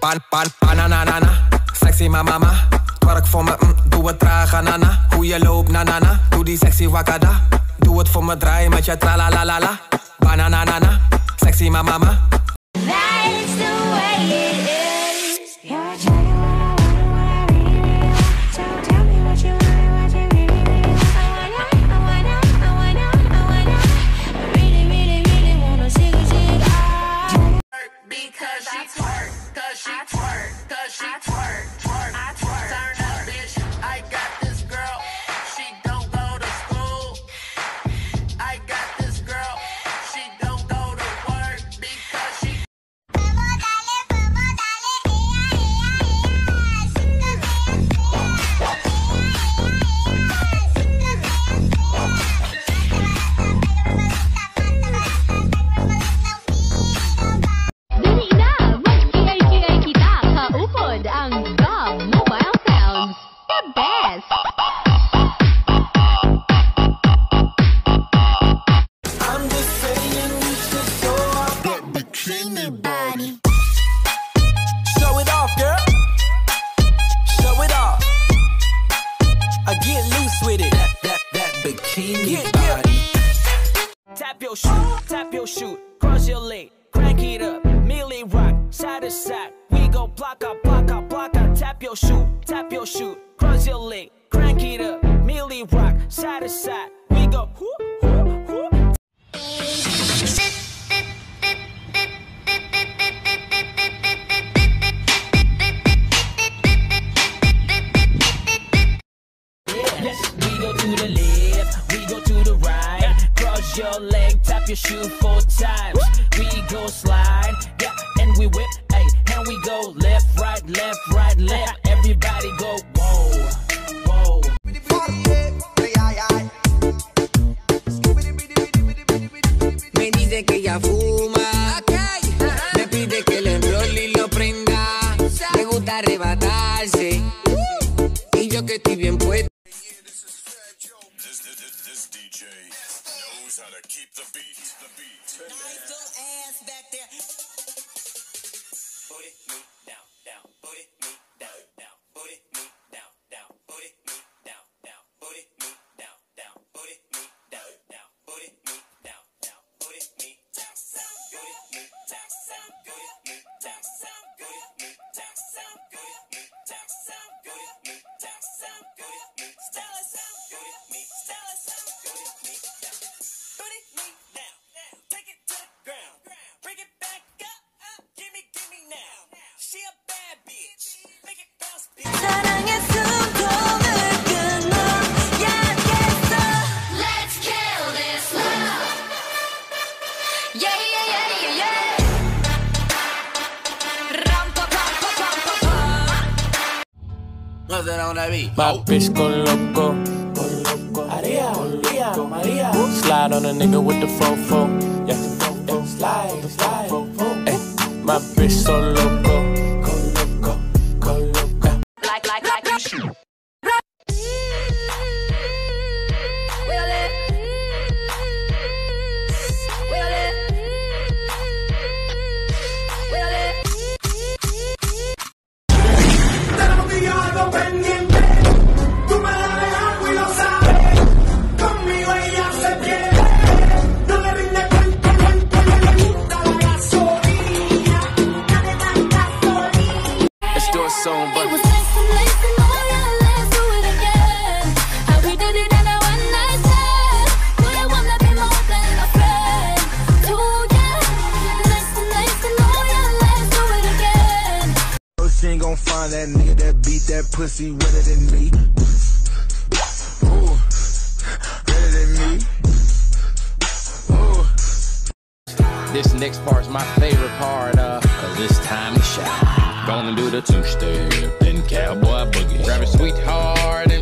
Bananana, sexy mama. Twerk voor me, doe het traag, nana. Hoe je loopt, nanana. Doe die sexy wakada. Doe het voor me, draai met je tralalala. Bananana, sexy mama. That is the way it is. You're trying what I really want. So tell me what you really want. I wanna. Really wanna see it. Because she twerk, cause she twerk, cause she twerk, twerk, I twerk. Turn up, bitch, I got this girl. She don't go to school. I got this girl. She don't go to work because she. Show it off, girl. Show it off. I get loose with it. That bikini body. Tap your shoot, cross your leg, crank it up, melee rock, side to side. We go block out, tap your shoot, cross your leg, crank it up, melee rock, side to side. We go whoop, whoop, whoop. Yes, we go to the left, we go to the right. Cross your leg, tap your shoe 4 times. We go slide, yeah, and we whip, hey, and we go left, right, left, right, left. Everybody go whoa, whoa. Me dice que ella fuma, me pide que le enrolle y lo prenda. Me gusta arrebatarse, y yo que estoy bien puesto. This DJ knows how to keep the beat. Nice little ass back there. Put it me down, down, put it me down, down, put it me down, down, put it me down, down, put it me down, down, put it me down, down, put it me down, down, put it me down, sound good, me down, sound good, me down, sound good, me down, sound good, me down, sound good, me down, sound good, me style sound good, me style sound good, me down, put it me down, take it to the ground, bring it back up, give me now. She a bad bitch, make it bounce, bitch. 사랑의 숨통을 끊어야겠어. Let's kill this love. Yeah. My bitch go loco. Maria. Slide on a nigga with the fofo. Yeah. Slide. Ay, my bitch so loco. Go loco. Like you shoot. But It was listen, oh yeah, let's do it again. How we did it in a one night stand. Would I wanna be more than a friend? Oh yeah, listen, oh yeah, let's do it again. She ain't gon' find that nigga that beat that pussy redder than me. Ooh, better than me. Ooh. This next part's my favorite part, cause it's time to shine. Gonna do the two-step, then cowboy boogie. Grab a sweetheart